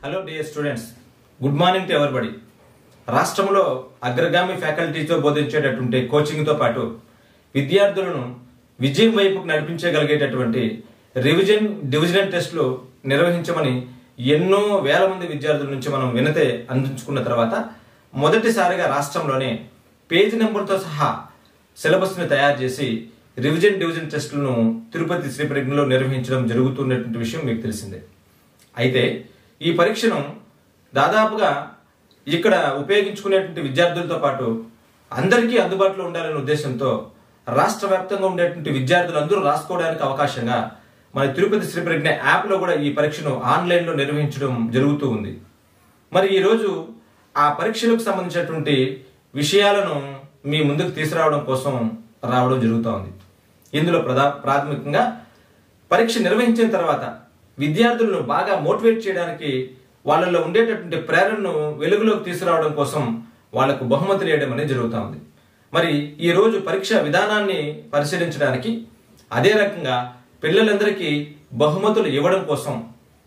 Hello dear students, good morning to everybody. రాష్ట్రంలో అగ్రగామి ఫ్యాకల్టీతో బోధించేటటువంటి కోచింగ్తో పాటు విద్యార్థులను విజయం వైపుకు నడిపించగలిగేటటువంటి రివిజన్ డివిజనల్ టెస్టులు నిర్వహించమని ఎన్నో వేల మంది విద్యార్థుల నుంచి మనం వినతే అందించుకున్న తర్వాత మొదటిసారిగా రాష్ట్రంలోనే పేజీ నెంబర్తో సహా సిలబస్ని తయారు చేసి రివిజన్ డివిజన్ టెస్టులను తిరుపతి శ్రీ ప్రజ్ఞలో నిర్వహించడం జరుగుతున్నటువంటి విషయం మీకు తెలిసిందే. అయితే ఈ పరీక్షను దాదాపుగా ఇక్కడ ఉపయోగించుకునేటువంటి విద్యార్థులతో పాటు అందరికీ అందుబాటులో ఉండాలనే ఉద్దేశంతో రాష్ట్ర వ్యాప్తంగా ఉండేటువంటి విద్యార్థులు అందరూ రాసుకోవడానికి అవకాశంగా మన తిరుపతి శ్రీ ప్రజ్ఞ యాప్లో కూడా ఈ పరీక్షను ఆన్లైన్లో నిర్వహించడం జరుగుతూ ఉంది. మరి ఈరోజు ఆ పరీక్షలకు సంబంధించినటువంటి విషయాలను మీ ముందుకు తీసుకురావడం కోసం రావడం జరుగుతూ ఉంది. ఇందులో ప్రాథమికంగా పరీక్ష నిర్వహించిన తర్వాత విద్యార్థులను బాగా మోటివేట్ చేయడానికి వాళ్ళలో ఉండేటటువంటి ప్రేరణను వెలుగులోకి తీసుకురావడం కోసం వాళ్లకు బహుమతులు వేయడం అనేది జరుగుతూ ఉంది. మరి ఈ రోజు పరీక్ష విధానాన్ని పరిశీలించడానికి, అదే రకంగా పిల్లలందరికీ బహుమతులు ఇవ్వడం కోసం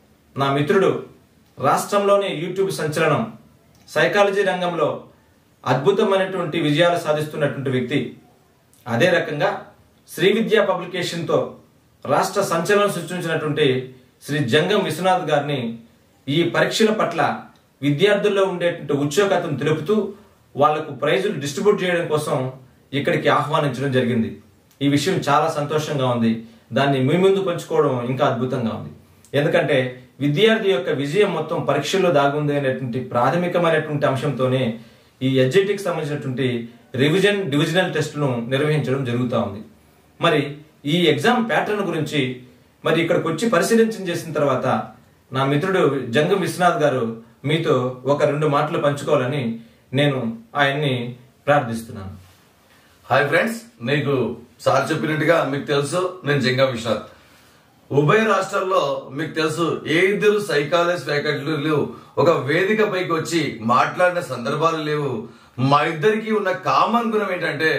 నా మిత్రుడు రాష్ట్రంలోని యూట్యూబ్ సంచలనం సైకాలజీ రంగంలో అద్భుతమైనటువంటి విజయాలు సాధిస్తున్నటువంటి వ్యక్తి, అదే రకంగా శ్రీ విద్యా పబ్లికేషన్తో రాష్ట్ర సంచలనం సృష్టించినటువంటి శ్రీ జంగం విశ్వనాథ్ గారిని ఈ పరీక్షల పట్ల విద్యార్థుల్లో ఉండేటువంటి ఉత్సుకతను తెలుపుతూ వాళ్లకు ప్రైజులు డిస్ట్రిబ్యూట్ చేయడం కోసం ఇక్కడికి ఆహ్వానించడం జరిగింది. ఈ విషయం చాలా సంతోషంగా ఉంది. దాన్ని మీ ముందు పంచుకోవడం ఇంకా అద్భుతంగా ఉంది. ఎందుకంటే విద్యార్థి యొక్క విజయం మొత్తం పరీక్షల్లో దాగుంది అనేటువంటి ప్రాథమికమైనటువంటి అంశంతోనే ఈ ఎడ్జిటికి సంబంధించినటువంటి రివిజన్ డివిజనల్ టెస్టును నిర్వహించడం జరుగుతూ ఉంది. మరి ఈ ఎగ్జామ్ ప్యాటర్న్ గురించి మరి ఇక్కడికి వచ్చి పరిశీలన చేసిన తర్వాత నా మిత్రుడు జంగం విశ్వనాథ్ గారు మీతో ఒక 2 మాటలు పంచుకోవాలని నేను ఆయన్ని ప్రార్థిస్తున్నాను. హాయ్ ఫ్రెండ్స్, మీకు సార్ చెప్పినట్టుగా మీకు తెలుసు, నేను జంగం విశ్వనాథ్. ఉభయ రాష్ట్రాల్లో మీకు తెలుసు ఏ ఇద్దరు సైకాలజీ ఫ్యాకల్టీలు ఒక వేదిక పైకి వచ్చి మాట్లాడిన సందర్భాలు లేవు. మా ఇద్దరికి ఉన్న కామన్ గుణం ఏంటంటే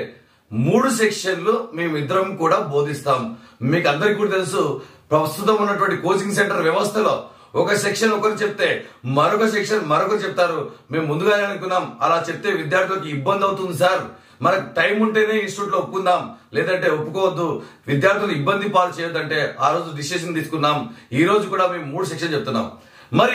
3 సెక్షన్లు మేమిద్దరం కూడా బోధిస్తాం. మీకు అందరికి కూడా తెలుసు, ప్రస్తుతం ఉన్నటువంటి కోచింగ్ సెంటర్ వ్యవస్థలో ఒక సెక్షన్ ఒకరు చెప్తే మరొక సెక్షన్ మరొకరు చెప్తారు. మేము ముందుగానే అనుకున్నాం, అలా చెప్తే విద్యార్థులకు ఇబ్బంది అవుతుంది సార్, మనకు టైం ఉంటేనే ఇన్స్టిట్యూట్ లో ఒప్పుకుందాం, లేదంటే ఒప్పుకోవద్దు, విద్యార్థులు ఇబ్బంది పాలు చేయొద్దంటే ఆ రోజు డిసిషన్ తీసుకున్నాం. ఈ రోజు కూడా మేము 3 సెక్షన్ చెప్తున్నాం. మరి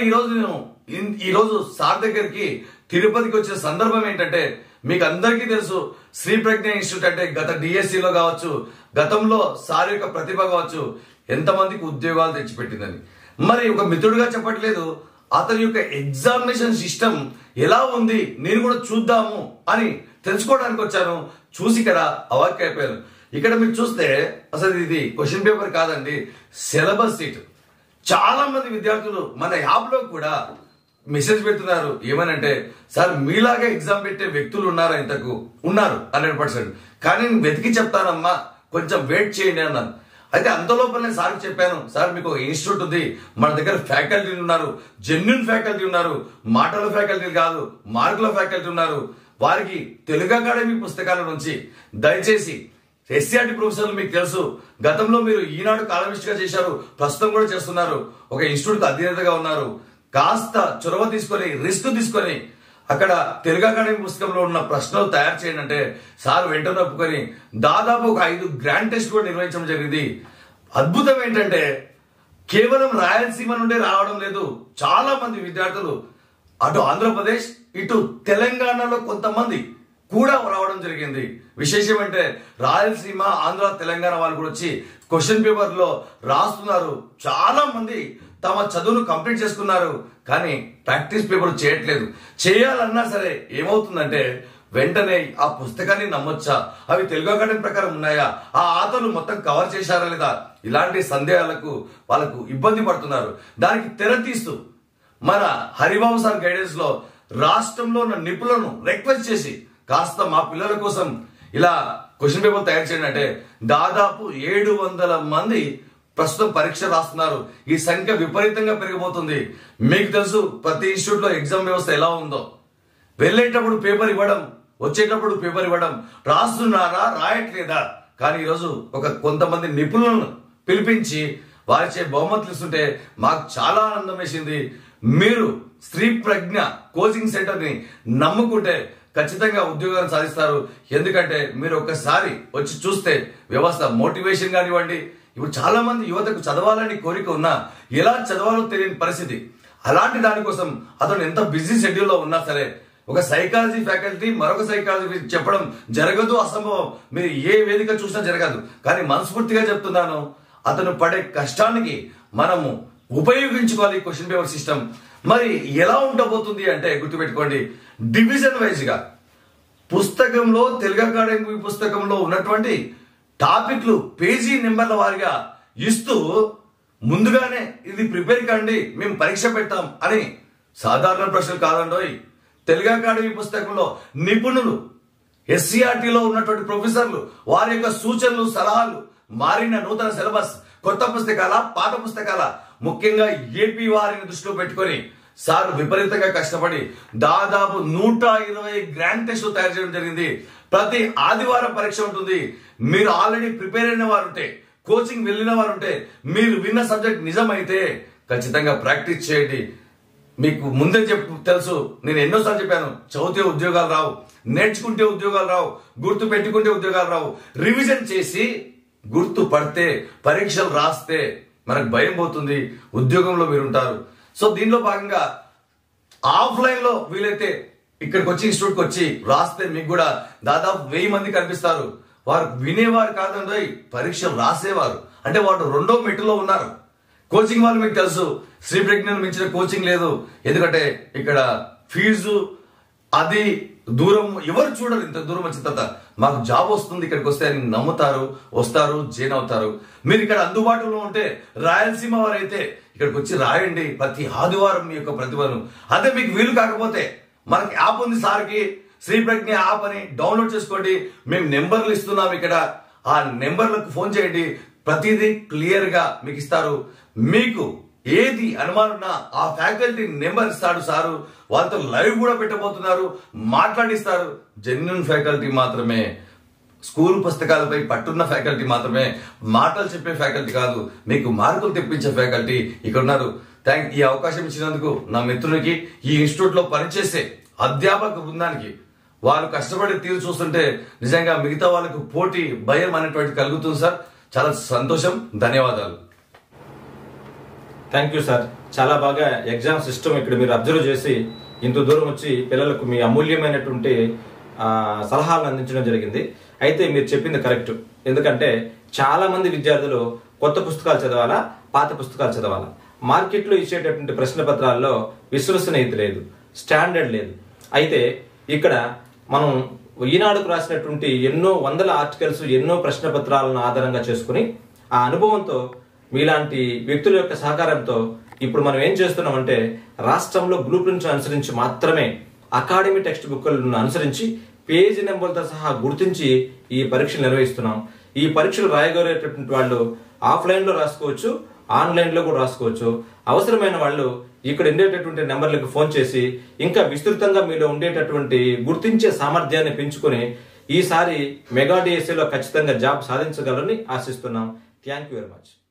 ఈ రోజు సార్ దగ్గరికి తిరుపతికి వచ్చిన సందర్భం ఏంటంటే, మీకు అందరికీ తెలుసు శ్రీ ప్రజ్ఞ ఇన్స్టిట్యూట్ అంటే గత డిఎస్సిలో కావచ్చు, గతంలో సార్ యొక్క ప్రతిభ కావచ్చు, ఎంతమందికి ఉద్యోగాలు తెచ్చిపెట్టిందని. మరి ఒక మిత్రుడిగా చెప్పట్లేదు, అతని యొక్క ఎగ్జామినేషన్ సిస్టమ్ ఎలా ఉంది నేను కూడా చూద్దాము అని తెలుసుకోవడానికి వచ్చాను. చూసి కదా అవాక్కైపోయాను. ఇక్కడ మీరు చూస్తే అసలు ఇది క్వశ్చన్ పేపర్ కాదండి, సిలబస్ షీట్. చాలా మంది విద్యార్థులు మన యాప్ లో కూడా మెసేజ్ పెడుతున్నారు. ఏమనంటే, సార్ మీలాగా ఎగ్జామ్ పెట్టే వ్యక్తులు ఉన్నారా? ఇంతకు ఉన్నారు 100%. కానీ నేను వెతికి చెప్తానమ్మా, కొంచెం వెయిట్ చేయండి అన్నాను. అయితే అంతలోపల నేను సార్కి చెప్పాను, సార్ మీకు ఒక ఇన్స్టిట్యూట్ ఉంది, మన దగ్గర ఫ్యాకల్టీలు ఉన్నారు, జెన్యున్ ఫ్యాకల్టీ ఉన్నారు, మాటల ఫ్యాకల్టీలు కాదు మార్కుల ఫ్యాకల్టీ ఉన్నారు. వారికి తెలుగు అకాడమీ పుస్తకాల నుంచి దయచేసి ఎస్సీఆర్టీ ప్రొఫెసర్లు మీకు తెలుసు, గతంలో మీరు ఈనాడు కాలమిస్ట్ గా చేశారు, ప్రస్తుతం కూడా చేస్తున్నారు, ఒక ఇన్స్టిట్యూట్ అధినేతగా ఉన్నారు. కాస్త చొరవ తీసుకొని రిస్క్ తీసుకొని అక్కడ తెలుగు అకాడమీ పుస్తకంలో ఉన్న ప్రశ్నలు తయారు చేయండి అంటే సార్ వెంటనే ఒప్పుకొని దాదాపు ఒక 5 గ్రాండ్ టెస్ట్ కూడా నిర్వహించడం జరిగింది. అద్భుతం ఏంటంటే కేవలం రాయలసీమ నుండే రావడం లేదు, చాలా మంది విద్యార్థులు అటు ఆంధ్రప్రదేశ్ ఇటు తెలంగాణలో కొంతమంది కూడా రావడం జరిగింది. విశేషం అంటే రాయలసీమ ఆంధ్ర తెలంగాణ వాళ్ళు కూడా వచ్చి క్వశ్చన్ పేపర్ లో రాస్తున్నారు. చాలా మంది తమ చదువును కంప్లీట్ చేసుకున్నారు, కానీ ప్రాక్టీస్ పేపర్ చేయట్లేదు. చేయాలన్నా సరే ఏమవుతుందంటే వెంటనే ఆ పుస్తకాన్ని నమ్మొచ్చా, అవి తెలుగు అకాడమీ ప్రకారం ఉన్నాయా, ఆ ఆథర్లు మొత్తం కవర్ చేశారా లేదా, ఇలాంటి సందేహాలకు వాళ్ళకు ఇబ్బంది పడుతున్నారు. దానికి తెరతీస్తూ మన హరిబాబు సార్ గైడెన్స్ లో రాష్ట్రంలో ఉన్న నిపుణులను రిక్వెస్ట్ చేసి కాస్త మా పిల్లల కోసం ఇలా క్వశ్చన్ పేపర్ తయారు చేయండి అంటే దాదాపు 700 మంది ప్రస్తుతం పరీక్ష రాస్తున్నారు. ఈ సంఖ్య విపరీతంగా పెరిగిపోతుంది. మీకు తెలుసు ప్రతి ఇన్స్టిట్యూట్ లో ఎగ్జామ్ వ్యవస్థ ఎలా ఉందో, వెళ్ళేటప్పుడు పేపర్ ఇవ్వడం, వచ్చేటప్పుడు పేపర్ ఇవ్వడం, రాస్తున్నారా రాయట్లేదా. కానీ ఈరోజు కొంతమంది నిపుణులను పిలిపించి వారిచే బహుమతులు ఇస్తుంటే మాకు చాలా ఆనందం వేసింది. మీరు శ్రీ ప్రజ్ఞ కోచింగ్ సెంటర్ ని నమ్ముకుంటే ఖచ్చితంగా ఉద్యోగాన్ని సాధిస్తారు. ఎందుకంటే మీరు ఒక్కసారి వచ్చి చూస్తే వ్యవస్థ మోటివేషన్ కానివ్వండి, ఇప్పుడు చాలా మంది యువతకు చదవాలని కోరిక ఉన్నా ఎలా చదవాలో తెలియని పరిస్థితి. అలాంటి దానికోసం అతను ఎంత బిజీ షెడ్యూల్లో ఉన్నా సరే ఒక సైకాలజీ ఫ్యాకల్టీ మరొక సైకాలజీ చెప్పడం జరగదు, అసంభవం. మీరు ఏ వేదిక చూసినా జరగదు. కానీ మనస్ఫూర్తిగా చెప్తున్నాను, అతను పడే కష్టానికి మనము ఉపయోగించుకోవాలి క్వశ్చన్ పేపర్ సిస్టమ్. మరి ఎలా ఉండబోతుంది అంటే గుర్తుపెట్టుకోండి, డివిజన్ వైజ్ గా పుస్తకంలో తెలుగు అకాడమీ పుస్తకంలో ఉన్నటువంటి టాపిక్లు పేజీ నెంబర్ల వారిగా ఇస్తూ ముందుగానే ఇది ప్రిపేర్ కండి, మేము పరీక్ష పెట్టాం అని. సాధారణ ప్రశ్నలు కాదండోయ్. తెలుగు అకాడమీ పుస్తకంలో నిపుణులు, ఎస్సీఆర్టీలో ఉన్నటువంటి ప్రొఫెసర్లు వారి యొక్క సూచనలు, సలహాలు, మారిన నూతన సిలబస్, కొత్త పుస్తకాల, పాత పుస్తకాల, ముఖ్యంగా ఏపీ వారిని దృష్టిలో పెట్టుకొని సార్ విపరీతంగా కష్టపడి దాదాపు 120 గ్రాండ్ టెస్టులు తయారు చేయడం జరిగింది. ప్రతి ఆదివారం పరీక్ష ఉంటుంది. మీరు ఆల్రెడీ ప్రిపేర్ అయిన వారు ఉంటే, కోచింగ్ వెళ్ళిన వారు ఉంటే, మీరు విన్న సబ్జెక్ట్ నిజమైతే ఖచ్చితంగా ప్రాక్టీస్ చేయండి. మీకు ముందే తెలుసు, నేను ఎన్నోసార్లు చెప్పాను, చదివితే ఉద్యోగాలు రావు, నేర్చుకుంటే ఉద్యోగాలు రావు, గుర్తు పెట్టుకుంటే ఉద్యోగాలు రావు. రివిజన్ చేసి గుర్తు పడితే పరీక్షలు రాస్తే మనకు భయం పోతుంది, ఉద్యోగంలో మీరు ఉంటారు. సో దీనిలో భాగంగా ఆఫ్లైన్ లో వీలైతే ఇక్కడికి వచ్చి ఇన్స్టిట్యూట్కి వచ్చి రాస్తే మీకు కూడా దాదాపు 1000 మంది కనిపిస్తారు. వారు వినేవారు కాదండి, పరీక్షలు రాసేవారు. అంటే వాడు రెండో మెట్టులో ఉన్నారు. కోచింగ్ వాళ్ళు మీకు తెలుసు, శ్రీ ప్రజ్ఞను మించిన కోచింగ్ లేదు. ఎందుకంటే ఇక్కడ ఫీజు అది దూరం ఎవరు చూడరు. ఇంత దూరం వచ్చిన తర్వాత మాకు జాబ్ వస్తుంది, ఇక్కడికి వస్తే అని నమ్ముతారు, వస్తారు, జాయిన్ అవుతారు. మీరు ఇక్కడ అందుబాటులో ఉంటే రాయలసీమ వారైతే ఇక్కడికి వచ్చి రాయండి ప్రతి ఆదివారం మీ యొక్క ప్రతిభను. అదే మీకు వీలు కాకపోతే మనకి యాప్ ఉంది సార్కి, శ్రీ ప్రజ్ఞ యాప్ అని డౌన్లోడ్ చేసుకోండి. మేము నెంబర్లు ఇస్తున్నాం ఇక్కడ, ఆ నెంబర్లకు ఫోన్ చేయండి. ప్రతిదీ క్లియర్ గా మీకు ఇస్తారు. మీకు ఏది అనుమానం ఆ ఫ్యాకల్టీ నెంబర్ ఇస్తాడు సారు, వాళ్ళతో లైవ్ కూడా పెట్టబోతున్నారు, మాట్లాడిస్తారు. జెన్యూన్ ఫ్యాకల్టీ మాత్రమే, స్కూల్ పుస్తకాలపై పట్టున్న ఫ్యాకల్టీ మాత్రమే, మాటలు చెప్పే ఫ్యాకల్టీ కాదు, మీకు మార్కులు తెప్పించే ఫ్యాకల్టీ ఇక్కడ ఉన్నారు. ఈ అవకాశం ఇచ్చినందుకు నా మిత్రునికి, ఈ ఇన్స్టిట్యూట్ లో పనిచేసే అధ్యాపక బృందానికి, వాళ్ళు కష్టపడి తీరు చూస్తుంటే నిజంగా మిగతా వాళ్ళకు పోటీ భయం అనేటువంటి కలుగుతుంది సార్. చాలా సంతోషం, ధన్యవాదాలు. Thank you sir. చాలా బాగా ఎగ్జామ్ సిస్టమ్ ఇక్కడ మీరు అబ్జర్వ్ చేసి ఇంత దూరం వచ్చి పిల్లలకు మీ అమూల్యమైనటువంటి సలహాలను అందించడం జరిగింది. అయితే మీరు చెప్పింది కరెక్ట్. ఎందుకంటే చాలా మంది విద్యార్థులు కొత్త పుస్తకాలు చదవాలా, పాత పుస్తకాలు చదవాలా. మార్కెట్లో ఇచ్చేటటువంటి ప్రశ్న పత్రాల్లో విశ్వసనీయత లేదు, స్టాండర్డ్ లేదు. అయితే ఇక్కడ మనం ఈనాడుకు రాసినటువంటి ఎన్నో వందల ఆర్టికల్స్, ఎన్నో ప్రశ్న పత్రాలను ఆధారంగా చేసుకుని ఆ అనుభవంతో మీలాంటి వ్యక్తుల యొక్క సహకారంతో ఇప్పుడు మనం ఏం చేస్తున్నామంటే రాష్ట్రంలో బ్లూ ప్రింట్స్ అనుసరించి మాత్రమే అకాడమీ టెక్స్ట్ బుక్లను అనుసరించి పేజీ నెంబర్లతో సహా గుర్తించి ఈ పరీక్షలు నిర్వహిస్తున్నాం. ఈ పరీక్షలు రాయగలిగేటటువంటి వాళ్ళు ఆఫ్లైన్ లో రాసుకోవచ్చు, ఆన్లైన్ లో కూడా రాసుకోవచ్చు. అవసరమైన వాళ్ళు ఇక్కడ ఉండేటటువంటి నెంబర్లకు ఫోన్ చేసి ఇంకా విస్తృతంగా మీలో ఉండేటటువంటి గుర్తించే సామర్థ్యాన్ని పెంచుకొని ఈసారి మెగా డిఎస్సీలో ఖచ్చితంగా జాబ్ సాధించగలరని ఆశిస్తున్నాం. Thank you very much.